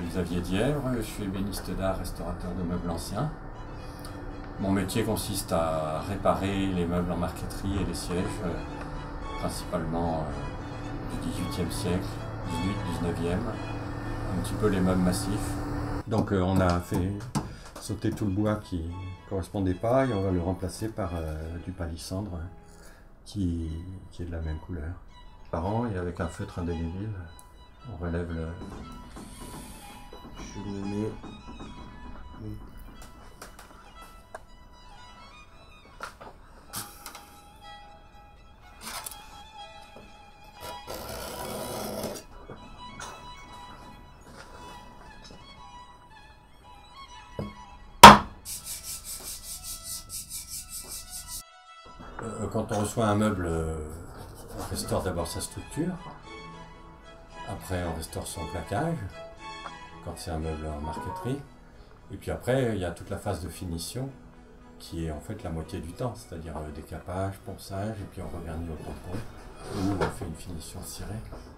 Xavier Dièvre, je suis ébéniste d'art, restaurateur de meubles anciens. Mon métier consiste à réparer les meubles en marqueterie et les sièges, principalement du XVIIIe siècle, 18, 19e, un petit peu les meubles massifs. Donc on a fait sauter tout le bois qui ne correspondait pas et on va le remplacer par du palissandre qui est de la même couleur. Par an, et avec un feutre indélébile, on relève le cheminée. Quand on reçoit un meuble, on restaure d'abord sa structure. Après, on restaure son plaquage, quand c'est un meuble en marqueterie. Et puis après, il y a toute la phase de finition, qui est en fait la moitié du temps, c'est-à-dire décapage, ponçage, et puis on regarnit au tampon, où on fait une finition cirée.